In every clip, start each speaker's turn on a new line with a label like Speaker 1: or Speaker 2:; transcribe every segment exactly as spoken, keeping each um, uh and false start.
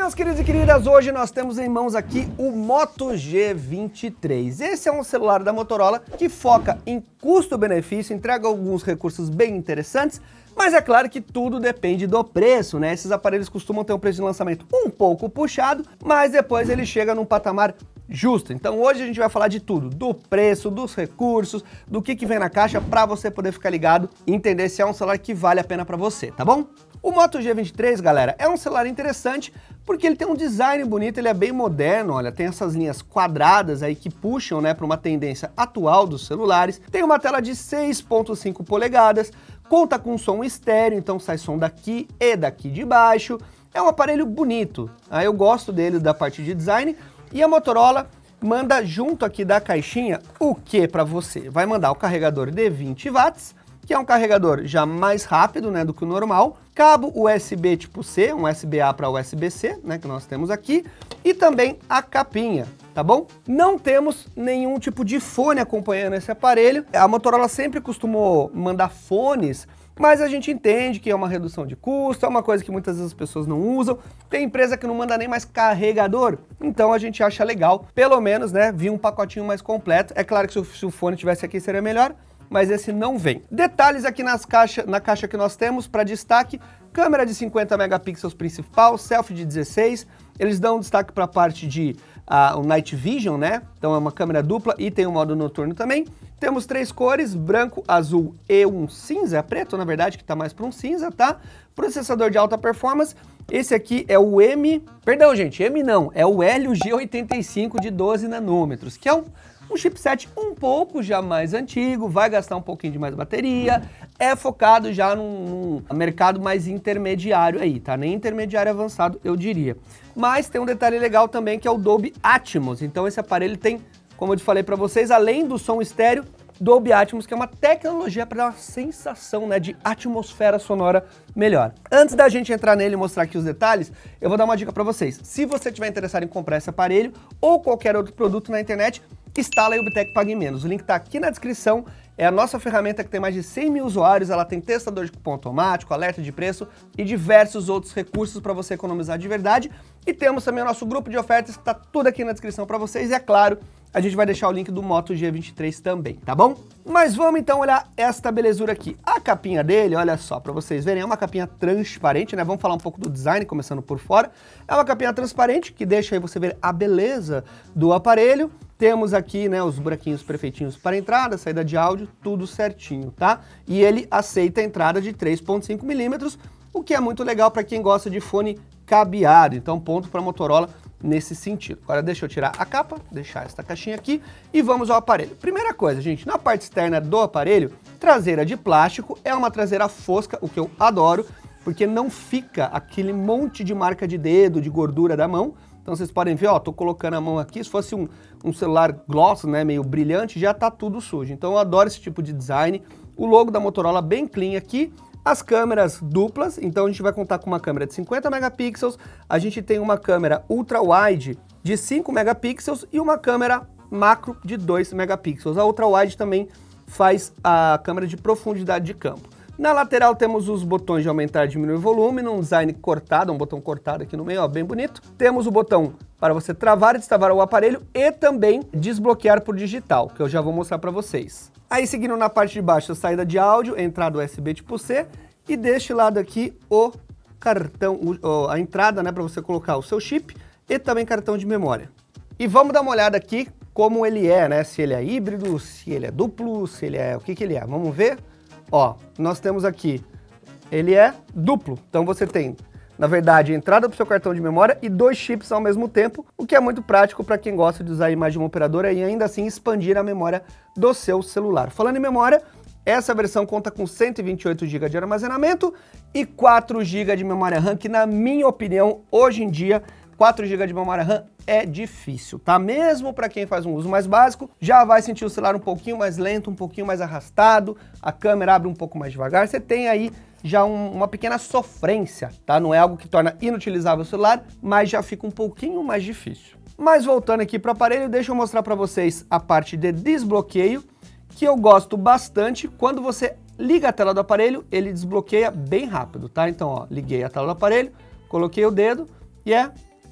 Speaker 1: Meus queridos e queridas, hoje nós temos em mãos aqui o Moto G vinte e três. Esse é um celular da Motorola que foca em custo-benefício, entrega alguns recursos bem interessantes, mas é claro que tudo depende do preço, né? Esses aparelhos costumam ter um preço de lançamento um pouco puxado, mas depois ele chega num patamar justo. Então hoje a gente vai falar de tudo, do preço, dos recursos, do que, que vem na caixa para você poder ficar ligado e entender se é um celular que vale a pena para você, tá bom? O Moto G vinte e três, galera, é um celular interessante porque ele tem um design bonito, ele é bem moderno, olha, tem essas linhas quadradas aí que puxam, né, para uma tendência atual dos celulares. Tem uma tela de seis ponto cinco polegadas, conta com som estéreo, então sai som daqui e daqui de baixo. É um aparelho bonito, ah, eu gosto dele da parte de design, e a Motorola manda junto aqui da caixinha o que para você? Vai mandar o carregador de vinte watts, que é um carregador já mais rápido, né, do que o normal, cabo U S B tipo C, um U S B A para U S B C, né, que nós temos aqui, e também a capinha, tá bom? Não temos nenhum tipo de fone acompanhando esse aparelho. A Motorola sempre costumou mandar fones, mas a gente entende que é uma redução de custo, é uma coisa que muitas vezes as pessoas não usam. Tem empresa que não manda nem mais carregador, então a gente acha legal, pelo menos, né, vir um pacotinho mais completo. É claro que se o, se o fone tivesse aqui seria melhor, mas esse não vem. Detalhes aqui nas caixa, na caixa que nós temos para destaque: câmera de cinquenta megapixels principal, selfie de dezesseis, eles dão destaque para a parte de uh, o Night Vision, né? Então é uma câmera dupla e tem o modo noturno também. Temos três cores, branco, azul e um cinza, preto na verdade, que tá mais para um cinza, tá? Processador de alta performance, esse aqui é o M, perdão gente, M não, é o Helio G oitenta e cinco de doze nanômetros, que é um Um chipset um pouco já mais antigo, vai gastar um pouquinho de mais bateria, é focado já num, num mercado mais intermediário aí, tá? Nem intermediário avançado, eu diria. Mas tem um detalhe legal também que é o Dolby Atmos. Então esse aparelho tem, como eu te falei para vocês, além do som estéreo, Dolby Atmos, que é uma tecnologia para dar uma sensação, né, de atmosfera sonora melhor. Antes da gente entrar nele e mostrar aqui os detalhes, eu vou dar uma dica para vocês. Se você estiver interessado em comprar esse aparelho ou qualquer outro produto na internet, instala aí o Bitec Pague Menos. O link está aqui na descrição. É a nossa ferramenta que tem mais de cem mil usuários, ela tem testador de cupom automático, alerta de preço e diversos outros recursos para você economizar de verdade. E temos também o nosso grupo de ofertas que está tudo aqui na descrição para vocês. E é claro, a gente vai deixar o link do Moto G vinte e três também, tá bom? Mas vamos então olhar esta belezura aqui. A capinha dele, olha só, para vocês verem, é uma capinha transparente, né? Vamos falar um pouco do design, começando por fora. É uma capinha transparente que deixa aí você ver a beleza do aparelho. Temos aqui, né, os buraquinhos perfeitinhos para entrada, saída de áudio, tudo certinho, tá? E ele aceita a entrada de três ponto cinco milímetros, o que é muito legal para quem gosta de fone cabeado. Então, ponto para a Motorola nesse sentido. Agora deixa eu tirar a capa, deixar esta caixinha aqui e vamos ao aparelho. Primeira coisa, gente, na parte externa do aparelho, traseira de plástico, é uma traseira fosca, o que eu adoro, porque não fica aquele monte de marca de dedo, de gordura da mão. Então vocês podem ver, ó, tô colocando a mão aqui, se fosse um, um celular gloss, né, meio brilhante, já tá tudo sujo. Então eu adoro esse tipo de design. O logo da Motorola bem clean aqui. As câmeras duplas, então a gente vai contar com uma câmera de cinquenta megapixels, a gente tem uma câmera ultra wide de cinco megapixels e uma câmera macro de dois megapixels. A ultra wide também faz a câmera de profundidade de campo. Na lateral temos os botões de aumentar e diminuir o volume, num design cortado, um botão cortado aqui no meio, ó, bem bonito. Temos o botão para você travar e destravar o aparelho e também desbloquear por digital, que eu já vou mostrar para vocês. Aí seguindo na parte de baixo, a saída de áudio, entrada U S B tipo C e deste lado aqui o cartão, o, a entrada, né, para você colocar o seu chip e também cartão de memória. E vamos dar uma olhada aqui como ele é, né, se ele é híbrido, se ele é duplo, se ele é, o que que ele é, vamos ver? Ó, nós temos aqui, ele é duplo, então você tem, na verdade, a entrada para o seu cartão de memória e dois chips ao mesmo tempo, o que é muito prático para quem gosta de usar a imagem de uma operadora e ainda assim expandir a memória do seu celular. Falando em memória, essa versão conta com cento e vinte e oito gigas de armazenamento e quatro gigas de memória RAM, que na minha opinião, hoje em dia, quatro gigas de memória RAM é difícil, tá? Mesmo para quem faz um uso mais básico, já vai sentir o celular um pouquinho mais lento, um pouquinho mais arrastado, a câmera abre um pouco mais devagar, você tem aí já um, uma pequena sofrência, tá? Não é algo que torna inutilizável o celular, mas já fica um pouquinho mais difícil. Mas voltando aqui para o aparelho, deixa eu mostrar para vocês a parte de desbloqueio, que eu gosto bastante. Quando você liga a tela do aparelho, ele desbloqueia bem rápido, tá? Então, ó, liguei a tela do aparelho, coloquei o dedo e é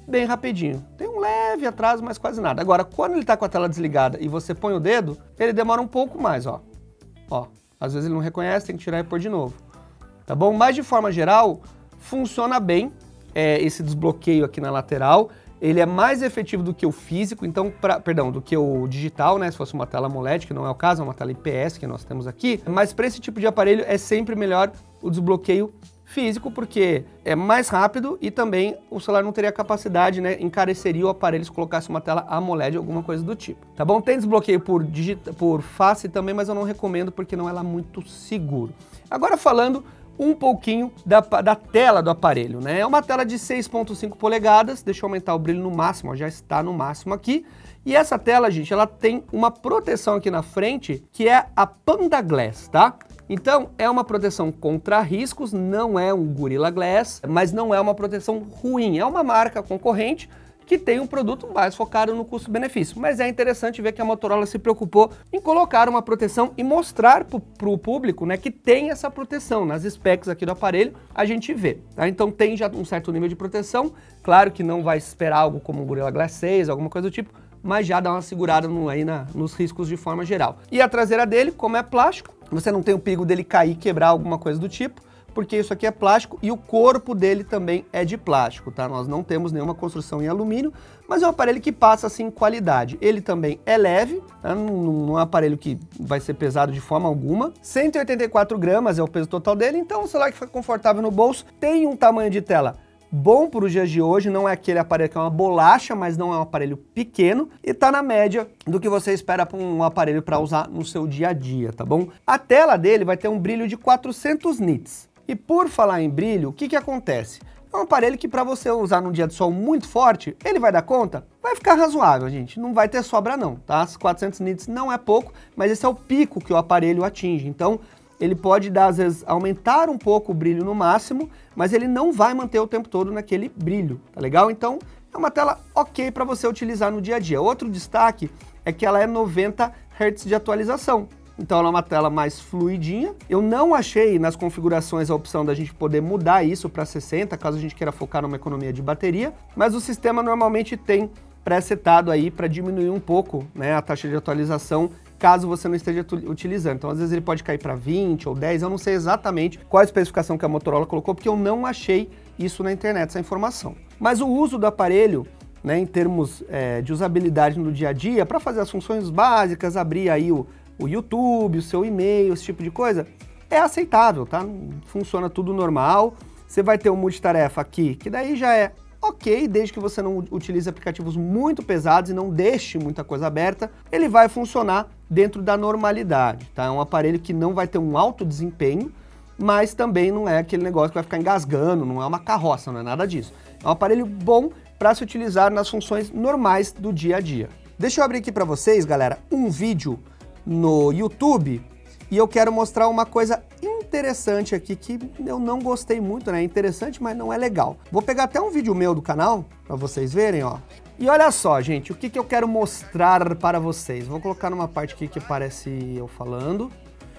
Speaker 1: bem rapidinho. Tem um leve atraso, mas quase nada. Agora, quando ele está com a tela desligada e você põe o dedo, ele demora um pouco mais, ó. Ó, às vezes ele não reconhece, tem que tirar e pôr de novo. Tá bom? Mas de forma geral, funciona bem é, esse desbloqueio aqui na lateral. Ele é mais efetivo do que o físico, então, pra, perdão, do que o digital, né? Se fosse uma tela AMOLED, que não é o caso, é uma tela I P S que nós temos aqui. Mas para esse tipo de aparelho é sempre melhor o desbloqueio físico, porque é mais rápido e também o celular não teria capacidade, né? Encareceria o aparelho se colocasse uma tela AMOLED ou alguma coisa do tipo. Tá bom? Tem desbloqueio por, digita, por face também, mas eu não recomendo porque não é lá muito seguro. Agora falando um pouquinho da, da tela do aparelho, né? É uma tela de seis ponto cinco polegadas, deixa eu aumentar o brilho no máximo, ó, já está no máximo aqui. E essa tela, gente, ela tem uma proteção aqui na frente, que é a Panda Glass, tá? Então, é uma proteção contra riscos, não é um Gorilla Glass, mas não é uma proteção ruim, é uma marca concorrente, que tem um produto mais focado no custo-benefício. Mas é interessante ver que a Motorola se preocupou em colocar uma proteção e mostrar para o público, né, que tem essa proteção. Nas specs aqui do aparelho, a gente vê. Tá? Então tem já um certo nível de proteção. Claro que não vai esperar algo como um Gorilla Glass seis, alguma coisa do tipo, mas já dá uma segurada no, aí na, nos riscos de forma geral. E a traseira dele, como é plástico, você não tem o perigo dele cair, quebrar alguma coisa do tipo, porque isso aqui é plástico e o corpo dele também é de plástico, tá? Nós não temos nenhuma construção em alumínio, mas é um aparelho que passa, assim, qualidade. Ele também é leve, tá? Não, não é um aparelho que vai ser pesado de forma alguma. cento e oitenta e quatro gramas é o peso total dele, então o celular que fica confortável no bolso, tem um tamanho de tela bom para os dias de hoje, não é aquele aparelho que é uma bolacha, mas não é um aparelho pequeno e tá na média do que você espera para um aparelho para usar no seu dia a dia, tá bom? A tela dele vai ter um brilho de quatrocentos nits. E por falar em brilho, o que que acontece? É um aparelho que para você usar num dia de sol muito forte, ele vai dar conta? Vai ficar razoável, gente. Não vai ter sobra não, tá? As quatrocentos nits não é pouco, mas esse é o pico que o aparelho atinge. Então, ele pode dar, às vezes, aumentar um pouco o brilho no máximo, mas ele não vai manter o tempo todo naquele brilho, tá legal? Então, é uma tela ok para você utilizar no dia a dia. Outro destaque é que ela é noventa hertz de atualização. Então ela é uma tela mais fluidinha. Eu não achei nas configurações a opção da gente poder mudar isso para sessenta, caso a gente queira focar numa economia de bateria, mas o sistema normalmente tem pré-setado aí para diminuir um pouco, né, a taxa de atualização, caso você não esteja utilizando. Então às vezes ele pode cair para vinte ou dez, eu não sei exatamente qual a especificação que a Motorola colocou, porque eu não achei isso na internet, essa informação. Mas o uso do aparelho, né, em termos é, de usabilidade no dia a dia, para fazer as funções básicas, abrir aí o o YouTube, o seu e-mail, esse tipo de coisa, é aceitável, tá? Funciona tudo normal. Você vai ter um multitarefa aqui, que daí já é ok, desde que você não utilize aplicativos muito pesados e não deixe muita coisa aberta, ele vai funcionar dentro da normalidade, tá? É um aparelho que não vai ter um alto desempenho, mas também não é aquele negócio que vai ficar engasgando, não é uma carroça, não é nada disso. É um aparelho bom para se utilizar nas funções normais do dia a dia. Deixa eu abrir aqui para vocês, galera, um vídeo no YouTube, e eu quero mostrar uma coisa interessante aqui que eu não gostei muito, né? É interessante, mas não é legal. Vou pegar até um vídeo meu do canal para vocês verem, ó. E olha só, gente, o que que eu quero mostrar para vocês. Vou colocar numa parte aqui que parece eu falando.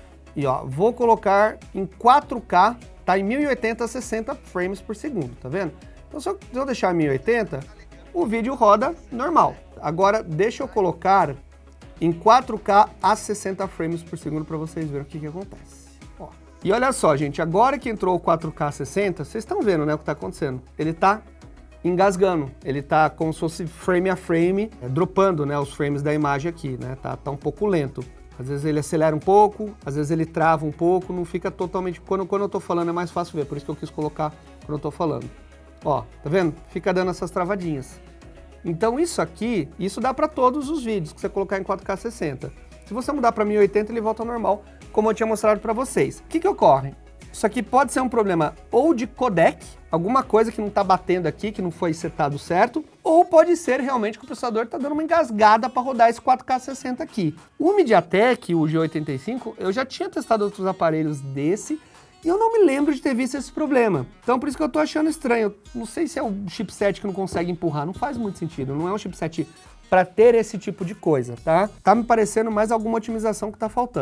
Speaker 1: E ó, vou colocar em quatro K, tá em mil e oitenta a sessenta frames por segundo, tá vendo? Então se eu, se eu deixar mil e oitenta, o vídeo roda normal. Agora deixa eu colocar em quatro K a sessenta frames por segundo para vocês verem o que que acontece. Ó. E olha só, gente, agora que entrou o quatro K sessenta, vocês estão vendo, né, o que está acontecendo? Ele está engasgando, ele está como se fosse frame a frame, é, dropando, né, os frames da imagem aqui, né, tá, tá um pouco lento. Às vezes ele acelera um pouco, às vezes ele trava um pouco, não fica totalmente... Quando, quando eu estou falando é mais fácil ver, por isso que eu quis colocar quando eu estou falando. Ó, tá vendo? Fica dando essas travadinhas. Então isso aqui, isso dá para todos os vídeos que você colocar em quatro K sessenta. Se você mudar para mil e oitenta, ele volta ao normal, como eu tinha mostrado para vocês. O que que ocorre? Isso aqui pode ser um problema ou de codec, alguma coisa que não está batendo aqui, que não foi setado certo, ou pode ser realmente que o processador está dando uma engasgada para rodar esse quatro K sessenta aqui. O MediaTek, o G oitenta e cinco, eu já tinha testado outros aparelhos desse, e eu não me lembro de ter visto esse problema. Então por isso que eu tô achando estranho. Não sei se é o chipset que não consegue empurrar, não faz muito sentido. Não é um chipset para ter esse tipo de coisa, tá? Tá me parecendo mais alguma otimização que tá faltando.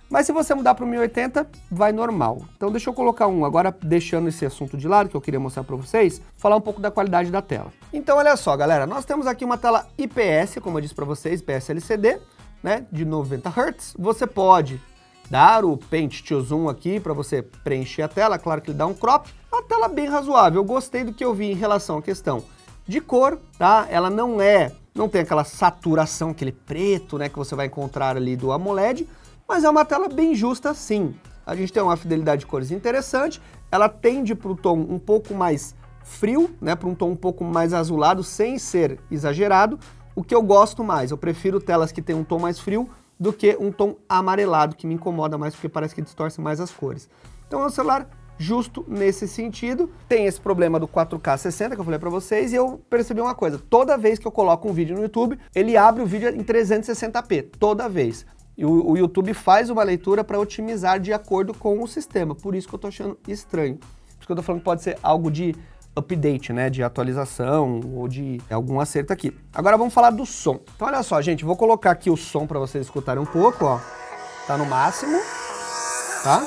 Speaker 1: Mas se você mudar para o mil e oitenta, vai normal. Então deixa eu colocar um, agora deixando esse assunto de lado, que eu queria mostrar para vocês, falar um pouco da qualidade da tela. Então olha só, galera, nós temos aqui uma tela I P S, como eu disse para vocês, I P S L C D, né, de noventa hertz. Você pode dar o Paint to Zoom aqui para você preencher a tela, claro que ele dá um crop. Uma tela bem razoável, eu gostei do que eu vi em relação à questão de cor, tá? Ela não é, não tem aquela saturação, aquele preto, né, que você vai encontrar ali do AMOLED, mas é uma tela bem justa sim. A gente tem uma fidelidade de cores interessante, ela tende para o tom um pouco mais frio, né, para um tom um pouco mais azulado, sem ser exagerado, o que eu gosto mais. Eu prefiro telas que têm um tom mais frio do que um tom amarelado, que me incomoda mais, porque parece que distorce mais as cores. Então é um celular justo nesse sentido. Tem esse problema do quatro K sessenta que eu falei para vocês, e eu percebi uma coisa, toda vez que eu coloco um vídeo no YouTube, ele abre o vídeo em trezentos e sessenta p, toda vez. E o, o YouTube faz uma leitura para otimizar de acordo com o sistema, por isso que eu tô achando estranho. Por isso que eu tô falando que pode ser algo de update, né, de atualização ou de algum acerto aqui. Agora vamos falar do som. Então olha só, gente, vou colocar aqui o som para vocês escutarem um pouco, ó. Tá no máximo, tá?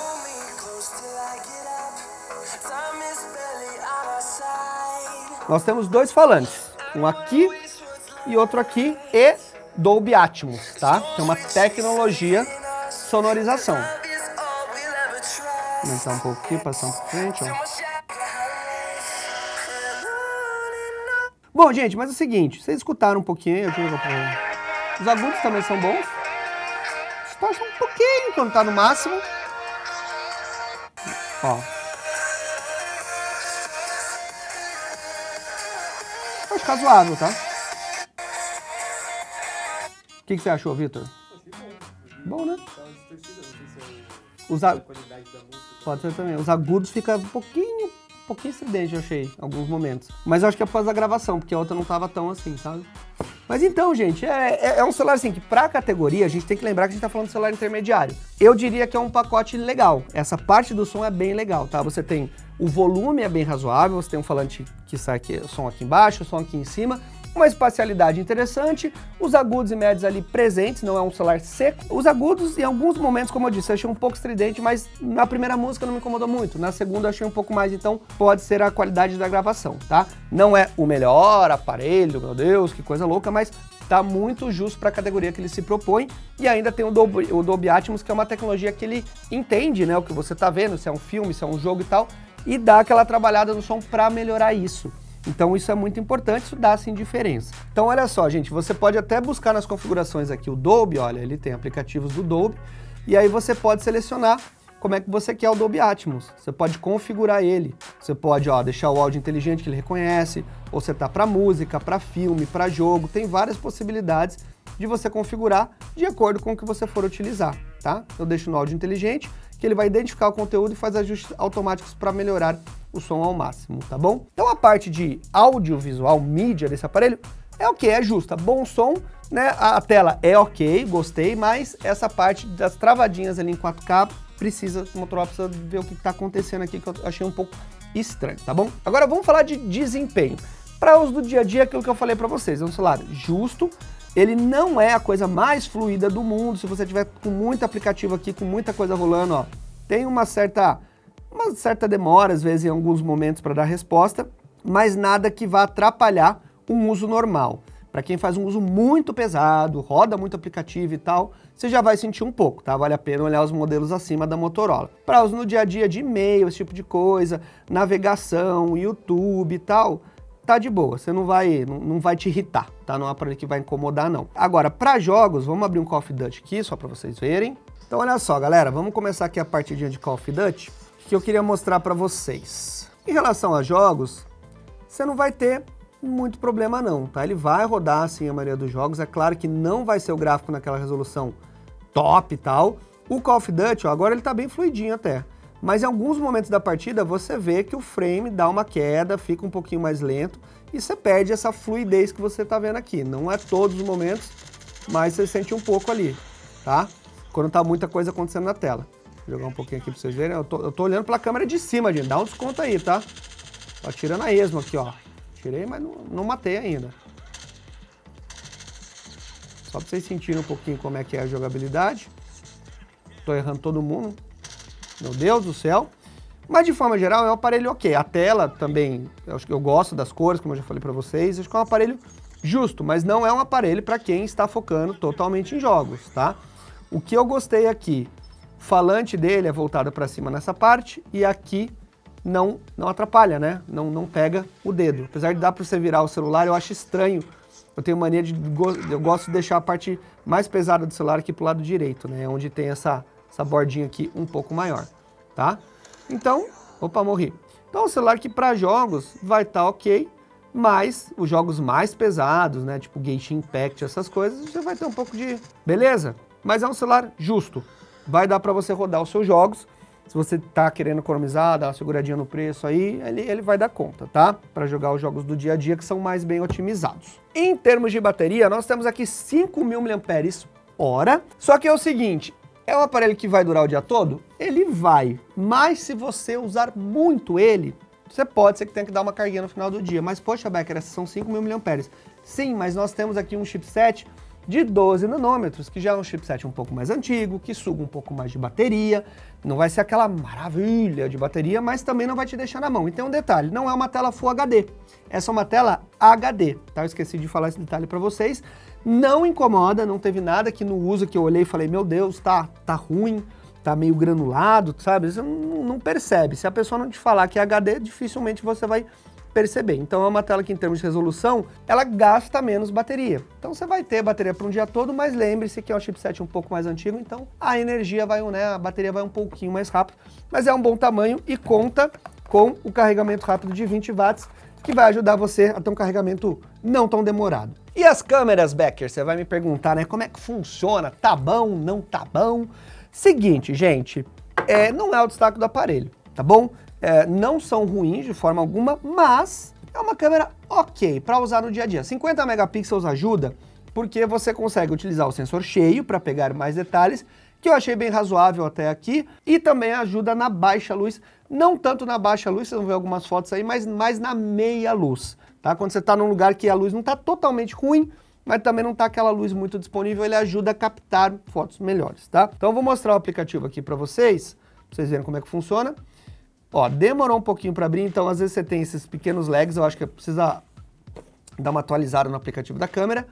Speaker 1: Nós temos dois falantes, um aqui e outro aqui, e Dolby Atmos, tá? Que é uma tecnologia sonorização. Vou aumentar um pouco aqui, passar para frente, ó. Bom, gente, mas é o seguinte, vocês escutaram um pouquinho, eu digo, os agudos também são bons. Distorce um pouquinho quando tá no máximo. Ó. Acho razoável, tá? O que, que você achou, Vitor? Bom, né? Os ag... Pode ser também. Os agudos ficam um pouquinho, um pouquinho estridente, eu achei, em alguns momentos. Mas eu acho que é por causa da gravação, porque a outra não tava tão assim, sabe? Mas então, gente, é, é, é um celular assim que pra categoria a gente tem que lembrar que a gente tá falando de celular intermediário. Eu diria que é um pacote legal. Essa parte do som é bem legal, tá? Você tem o volume é bem razoável, você tem um falante que sai aqui, o som aqui embaixo, o som aqui em cima, uma espacialidade interessante, os agudos e médios ali presentes, não é um celular seco. Os agudos, em alguns momentos, como eu disse, eu achei um pouco estridente, mas na primeira música não me incomodou muito, na segunda eu achei um pouco mais, então pode ser a qualidade da gravação, tá? Não é o melhor aparelho, meu Deus, que coisa louca, mas tá muito justo para a categoria que ele se propõe, e ainda tem o Dolby, o Dolby Atmos, que é uma tecnologia que ele entende, né, o que você tá vendo, se é um filme, se é um jogo e tal, e dá aquela trabalhada no som para melhorar isso. Então isso é muito importante, isso dá sim diferença. Então olha só, gente, você pode até buscar nas configurações aqui o Dolby, olha, ele tem aplicativos do Dolby, e aí você pode selecionar como é que você quer o Dolby Atmos. Você pode configurar ele, você pode, ó, deixar o áudio inteligente que ele reconhece, ou setar para música, para filme, para jogo, tem várias possibilidades de você configurar de acordo com o que você for utilizar, tá? Eu deixo no áudio inteligente, que ele vai identificar o conteúdo e faz ajustes automáticos para melhorar o som ao máximo, tá bom? Então a parte de audiovisual, mídia desse aparelho é ok, é justa, bom som, né? A tela é ok, gostei, mas essa parte das travadinhas ali em quatro K precisa, o Motorola precisa ver o que está acontecendo aqui, que eu achei um pouco estranho, tá bom? Agora vamos falar de desempenho. Para uso do dia a dia, aquilo que eu falei para vocês, é um celular justo, ele não é a coisa mais fluida do mundo, se você tiver com muito aplicativo aqui, com muita coisa rolando, ó, tem uma certa, uma certa demora, às vezes, em alguns momentos para dar resposta, mas nada que vá atrapalhar um uso normal. Para quem faz um uso muito pesado, roda muito aplicativo e tal, você já vai sentir um pouco, tá? Vale a pena olhar os modelos acima da Motorola. Para uso no dia a dia de e-mail, esse tipo de coisa, navegação, YouTube e tal, tá de boa, você não vai, não, não vai te irritar, tá? Não é um aparelho que vai incomodar, não. Agora, para jogos, vamos abrir um Call of Duty aqui, só para vocês verem. Então, olha só, galera, vamos começar aqui a partidinha de Call of Duty, que eu queria mostrar para vocês. Em relação a jogos, você não vai ter muito problema não, tá? Ele vai rodar, assim, a maioria dos jogos. É claro que não vai ser o gráfico naquela resolução top e tal. O Call of Duty, ó, agora ele tá bem fluidinho até. Mas em alguns momentos da partida você vê que o frame dá uma queda, fica um pouquinho mais lento e você perde essa fluidez que você tá vendo aqui. Não é todos os momentos, mas você sente um pouco ali, tá? Quando tá muita coisa acontecendo na tela. Vou jogar um pouquinho aqui pra vocês verem. Eu tô, eu tô olhando pela câmera de cima, gente. Dá um desconto aí, tá? Tô atirando a esmo aqui, ó. Tirei, mas não, não matei ainda. Só pra vocês sentirem um pouquinho como é que é a jogabilidade. tô errando todo mundo. Meu Deus do céu. Mas de forma geral é um aparelho ok. A tela também, eu acho que eu gosto das cores, como eu já falei pra vocês. Acho que é um aparelho justo, mas não é um aparelho para quem está focando totalmente em jogos, tá? O que eu gostei aqui, o falante dele é voltado para cima nessa parte e aqui não, não atrapalha, né? Não, não pega o dedo. Apesar de dar para você virar o celular, eu acho estranho. Eu tenho mania de... Eu gosto de deixar a parte mais pesada do celular aqui pro lado direito, né? Onde tem essa, essa bordinha aqui um pouco maior, tá? Então, opa, morri. Então, o celular que para jogos vai estar ok, mas os jogos mais pesados, né? Tipo Genshin Impact, essas coisas, você vai ter um pouco de... Beleza? Mas é um celular justo. Vai dar para você rodar os seus jogos. Se você tá querendo economizar, dar uma seguradinha no preço aí, ele, ele vai dar conta, tá? Para jogar os jogos do dia a dia que são mais bem otimizados. Em termos de bateria, nós temos aqui cinco mil miliampères hora. Só que é o seguinte, é um aparelho que vai durar o dia todo? Ele vai, mas se você usar muito ele, você pode ser que tenha que dar uma carguinha no final do dia. Mas, poxa, Becker, esses são cinco mil miliampères. Sim, mas nós temos aqui um chipset de doze nanômetros, que já é um chipset um pouco mais antigo, que suga um pouco mais de bateria. Não vai ser aquela maravilha de bateria, mas também não vai te deixar na mão. E tem um detalhe, não é uma tela Full H D. Essa é uma tela H D, tá? Eu esqueci de falar esse detalhe para vocês. Não incomoda, não teve nada que no uso que eu olhei e falei, meu Deus, tá, tá ruim, tá meio granulado, sabe? Você não, não percebe. Se a pessoa não te falar que é H D, dificilmente você vai perceber. Então é uma tela que em termos de resolução, ela gasta menos bateria. Então você vai ter bateria para um dia todo, mas lembre-se que é um chipset um pouco mais antigo, então a energia vai, né, a bateria vai um pouquinho mais rápido, mas é um bom tamanho e conta com o carregamento rápido de vinte watts, que vai ajudar você a ter um carregamento não tão demorado. E as câmeras, Becker? Você vai me perguntar, né, como é que funciona? Tá bom, não tá bom? Seguinte, gente, é, não é o destaque do aparelho, tá bom? É, não são ruins de forma alguma, mas é uma câmera ok para usar no dia a dia. cinquenta megapixels ajuda porque você consegue utilizar o sensor cheio para pegar mais detalhes, que eu achei bem razoável até aqui, e também ajuda na baixa luz, não tanto na baixa luz, vocês vão ver algumas fotos aí, mas mais na meia luz, tá? Quando você está num lugar que a luz não está totalmente ruim, mas também não está aquela luz muito disponível, ele ajuda a captar fotos melhores, tá? Então eu vou mostrar o aplicativo aqui para vocês, pra vocês verem como é que funciona. Ó, demorou um pouquinho para abrir, então às vezes você tem esses pequenos lags, eu acho que precisa dar uma atualizada no aplicativo da câmera,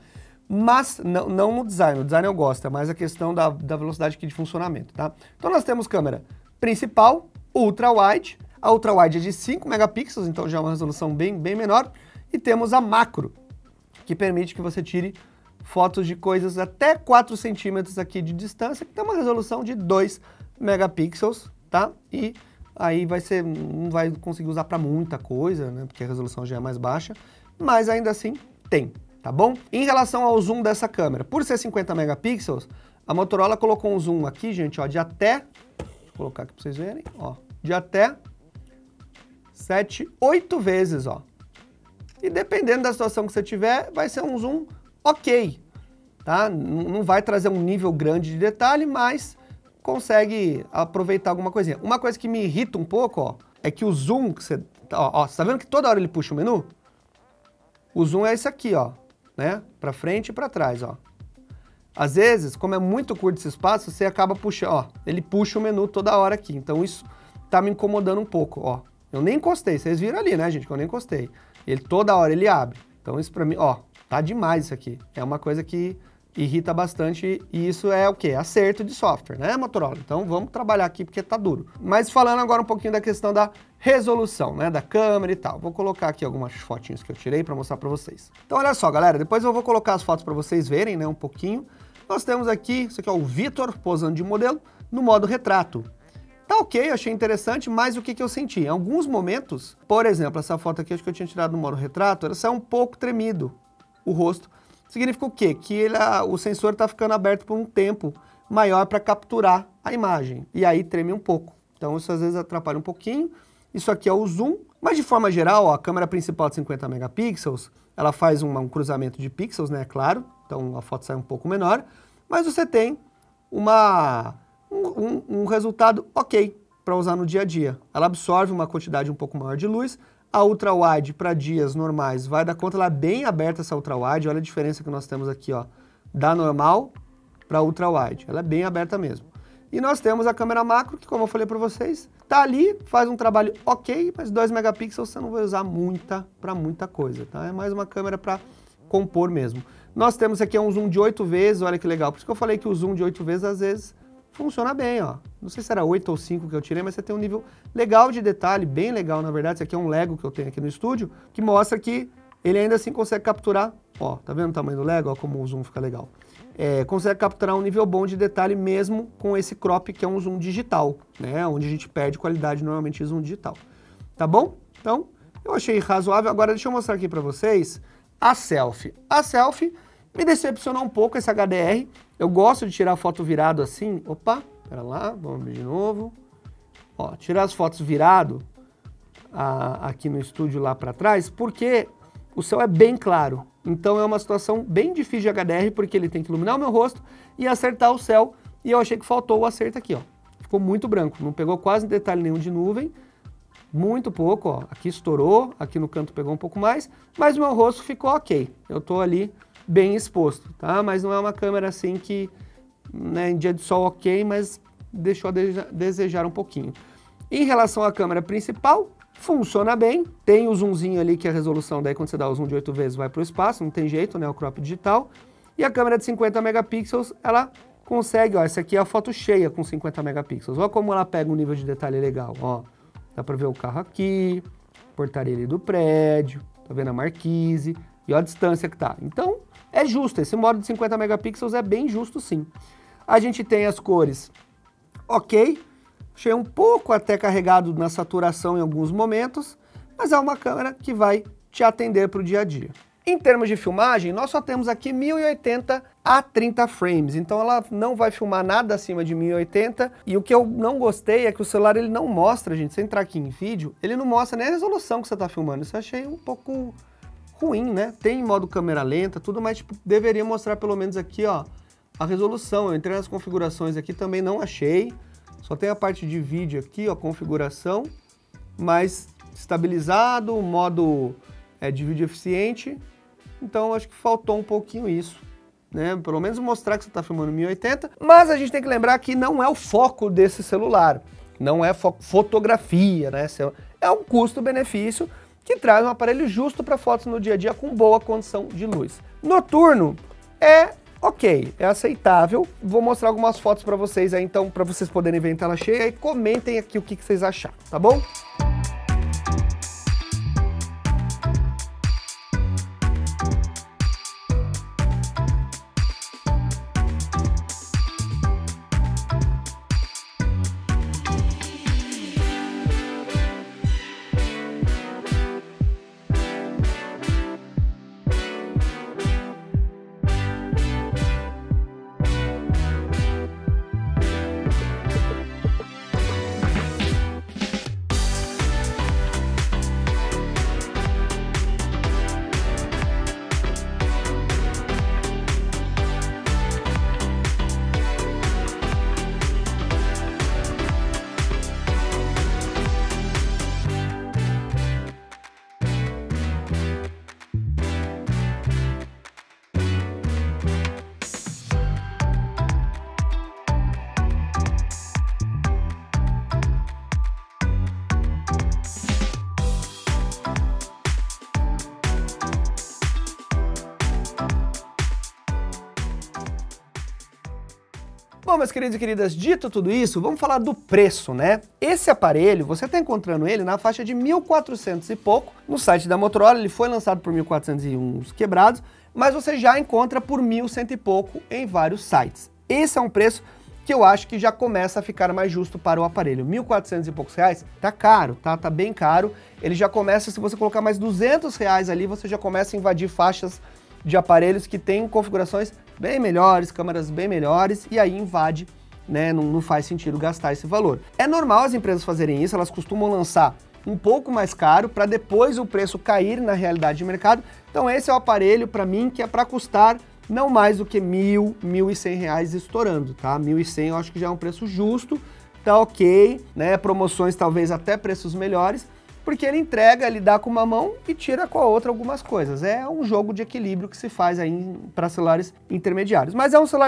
Speaker 1: mas não, não no design, o design eu gosto, é mais a questão da, da velocidade aqui de funcionamento, tá? Então nós temos câmera principal, ultra wide, a ultra wide é de cinco megapixels, então já é uma resolução bem, bem menor, e temos a macro, que permite que você tire fotos de coisas até quatro centímetros aqui de distância, que tem uma resolução de dois megapixels, tá? E aí vai ser, não vai conseguir usar para muita coisa, né, porque a resolução já é mais baixa, mas ainda assim tem, tá bom? Em relação ao zoom dessa câmera, por ser cinquenta megapixels, a Motorola colocou um zoom aqui, gente, ó, de até, deixa eu colocar aqui para vocês verem, ó, de até sete, oito vezes, ó. E dependendo da situação que você tiver, vai ser um zoom ok, tá? Não vai trazer um nível grande de detalhe, mas consegue aproveitar alguma coisinha. Uma coisa que me irrita um pouco, ó, é que o zoom, que você, ó, ó, você tá vendo que toda hora ele puxa o menu? O zoom é esse aqui, ó, né? Pra frente e pra trás, ó. Às vezes, como é muito curto esse espaço, você acaba puxando, ó, ele puxa o menu toda hora aqui. Então isso tá me incomodando um pouco, ó. Eu nem encostei, vocês viram ali, né, gente, que eu nem encostei. Ele toda hora ele abre. Então isso pra mim, ó, tá demais isso aqui. É uma coisa que irrita bastante e isso é o quê? Acerto de software, né, Motorola? Então vamos trabalhar aqui porque tá duro. Mas falando agora um pouquinho da questão da resolução, né, da câmera e tal. Vou colocar aqui algumas fotinhas que eu tirei para mostrar para vocês. Então olha só, galera, depois eu vou colocar as fotos para vocês verem, né, um pouquinho. Nós temos aqui, isso aqui é o Vitor posando de modelo no modo retrato. Tá ok, achei interessante, mas o que, que eu senti? Em alguns momentos, por exemplo, essa foto aqui, acho que eu tinha tirado no modo retrato, ela saiu um pouco tremido, o rosto. Significa o quê? Que ele, a, o sensor está ficando aberto por um tempo maior para capturar a imagem. E aí treme um pouco. Então isso às vezes atrapalha um pouquinho. Isso aqui é o zoom. Mas de forma geral, ó, a câmera principal de cinquenta megapixels, ela faz um, um cruzamento de pixels, né? Claro. Então a foto sai um pouco menor. Mas você tem uma, um, um, um resultado ok para usar no dia a dia. Ela absorve uma quantidade um pouco maior de luz. A ultra wide para dias normais vai dar conta, ela é bem aberta essa ultra wide, olha a diferença que nós temos aqui, ó, da normal para ultra wide, ela é bem aberta mesmo. E nós temos a câmera macro, que como eu falei para vocês, tá ali, faz um trabalho ok, mas dois megapixels você não vai usar muita, para muita coisa, tá? É mais uma câmera para compor mesmo. Nós temos aqui um zoom de oito vezes, olha que legal. Por isso que eu falei que o zoom de oito vezes, às vezes, funciona bem, ó. Não sei se era oito ou cinco que eu tirei, mas você tem um nível legal de detalhe, bem legal, na verdade. Esse aqui é um Lego que eu tenho aqui no estúdio, que mostra que ele ainda assim consegue capturar, ó, tá vendo o tamanho do Lego? Ó como o zoom fica legal. É, consegue capturar um nível bom de detalhe mesmo com esse crop, que é um zoom digital, né? Onde a gente perde qualidade normalmente em zoom digital. Tá bom? Então, eu achei razoável. Agora deixa eu mostrar aqui pra vocês a selfie. A selfie me decepcionou um pouco, esse H D R. Eu gosto de tirar foto virado assim. Opa, pera lá, vamos abrir de novo. Ó, tirar as fotos virado a, aqui no estúdio lá pra trás, porque o céu é bem claro. Então é uma situação bem difícil de H D R, porque ele tem que iluminar o meu rosto e acertar o céu. E eu achei que faltou o acerto aqui, ó. Ficou muito branco, não pegou quase detalhe nenhum de nuvem. Muito pouco, ó. Aqui estourou, aqui no canto pegou um pouco mais, mas o meu rosto ficou ok. Eu tô ali bem exposto, tá? Mas não é uma câmera assim que, né, em dia de sol ok, mas deixou a desejar um pouquinho. Em relação à câmera principal, funciona bem, tem o zoomzinho ali que é a resolução, daí quando você dá o zoom de oito vezes vai para o espaço, não tem jeito, né, o crop digital. E a câmera de cinquenta megapixels, ela consegue, ó, essa aqui é a foto cheia com cinquenta megapixels. Olha como ela pega um nível de detalhe legal, ó. Dá para ver o carro aqui, portaria ali do prédio, tá vendo a marquise e ó a distância que tá. Então, é justo, esse modo de cinquenta megapixels é bem justo sim. A gente tem as cores ok, achei um pouco até carregado na saturação em alguns momentos, mas é uma câmera que vai te atender para o dia a dia. Em termos de filmagem, nós só temos aqui mil e oitenta a trinta frames, então ela não vai filmar nada acima de mil e oitenta, e o que eu não gostei é que o celular ele não mostra, gente, se entrar aqui em vídeo, ele não mostra nem a resolução que você está filmando, isso eu achei um pouco ruim, né? Tem modo câmera lenta, tudo, mas tipo, deveria mostrar pelo menos aqui, ó, a resolução. Eu entrei nas configurações aqui, também não achei, só tem a parte de vídeo aqui, ó, configuração, mas estabilizado, modo é, de vídeo eficiente, então acho que faltou um pouquinho isso, né? Pelo menos mostrar que você está filmando mil e oitenta, mas a gente tem que lembrar que não é o foco desse celular, não é fo fotografia, né? É um custo-benefício que traz um aparelho justo para fotos no dia a dia com boa condição de luz. Noturno é ok, é aceitável. Vou mostrar algumas fotos para vocês aí, então, para vocês poderem ver em tela cheia e comentem aqui o que, que vocês acharam, tá bom? Bom, meus queridos e queridas, dito tudo isso, vamos falar do preço, né? Esse aparelho, você está encontrando ele na faixa de mil e quatrocentos e pouco no site da Motorola. Ele foi lançado por mil e quatrocentos e uns quebrados, mas você já encontra por mil e cem e pouco em vários sites. Esse é um preço que eu acho que já começa a ficar mais justo para o aparelho. mil e quatrocentos e poucos reais, tá caro, tá? Tá bem caro. Ele já começa, se você colocar mais duzentos reais ali, você já começa a invadir faixas de aparelhos que têm configurações bem melhores, câmeras bem melhores, e aí invade, né, não, não faz sentido gastar esse valor. É normal as empresas fazerem isso, elas costumam lançar um pouco mais caro para depois o preço cair na realidade de mercado. Então esse é o aparelho para mim que é para custar não mais do que mil, mil e cem reais estourando, tá? Mil e cem eu acho que já é um preço justo, tá ok, né? Promoções talvez até preços melhores, porque ele entrega, ele dá com uma mão e tira com a outra algumas coisas. É um jogo de equilíbrio que se faz aí para celulares intermediários. Mas é um celularzinho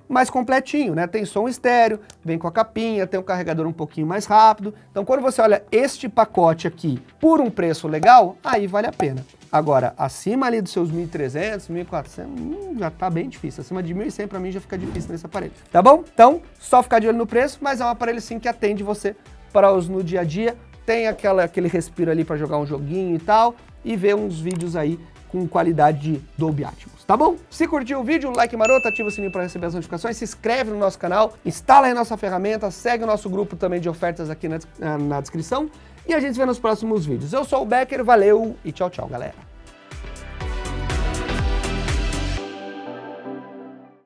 Speaker 1: mais completinho, né? Tem som estéreo, vem com a capinha, tem um carregador um pouquinho mais rápido. Então quando você olha este pacote aqui por um preço legal, aí vale a pena. Agora, acima ali dos seus mil e trezentos, mil e quatrocentos, hum, já tá bem difícil. Acima de mil e cem para mim já fica difícil nesse aparelho. Tá bom? Então, só ficar de olho no preço, mas é um aparelho sim que atende você para uso no dia a dia. Tem aquela, aquele respiro ali para jogar um joguinho e tal, e ver uns vídeos aí com qualidade de Dolby Atmos, tá bom? Se curtiu o vídeo, like maroto, ativa o sininho para receber as notificações, se inscreve no nosso canal, instala aí nossa ferramenta, segue o nosso grupo também de ofertas aqui na, na descrição, e a gente se vê nos próximos vídeos. Eu sou o Becker, valeu e tchau, tchau, galera.